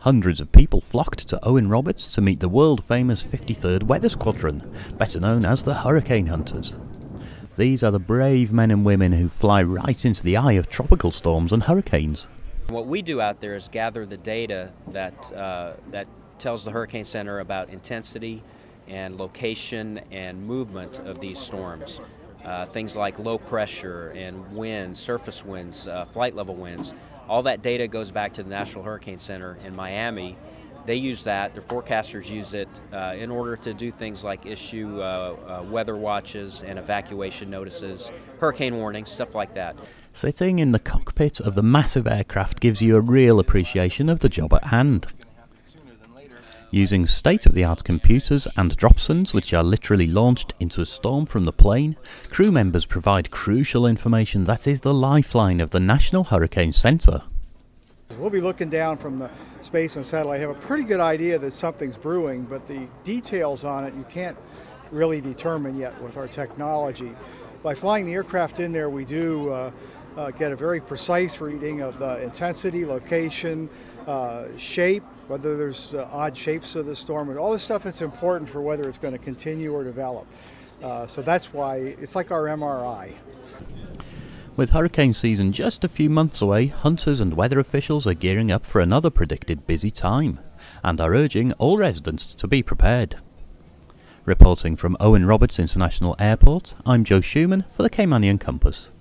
Hundreds of people flocked to Owen Roberts to meet the world-famous 53rd Weather Squadron, better known as the Hurricane Hunters. These are the brave men and women who fly right into the eye of tropical storms and hurricanes. What we do out there is gather the data that tells the Hurricane Center about intensity and location and movement of these storms. Things like low pressure and winds, surface winds, flight level winds. All that data goes back to the National Hurricane Center in Miami. They use that, their forecasters use it in order to do things like issue weather watches and evacuation notices, hurricane warnings, stuff like that. Sitting in the cockpit of the massive aircraft gives you a real appreciation of the job at hand. Using state-of-the-art computers and dropsons, which are literally launched into a storm from the plane, crew members provide crucial information that is the lifeline of the National Hurricane Center. We'll be looking down from the space and satellite, have a pretty good idea that something's brewing, but the details on it you can't really determine yet with our technology. By flying the aircraft in there, we do get a very precise reading of the intensity, location, shape, whether there's odd shapes of the storm, and all this stuff that's important for whether it's going to continue or develop. So that's why it's like our MRI. With hurricane season just a few months away, hunters and weather officials are gearing up for another predicted busy time, and are urging all residents to be prepared. Reporting from Owen Roberts International Airport, I'm Joe Schumann for the Caymanian Compass.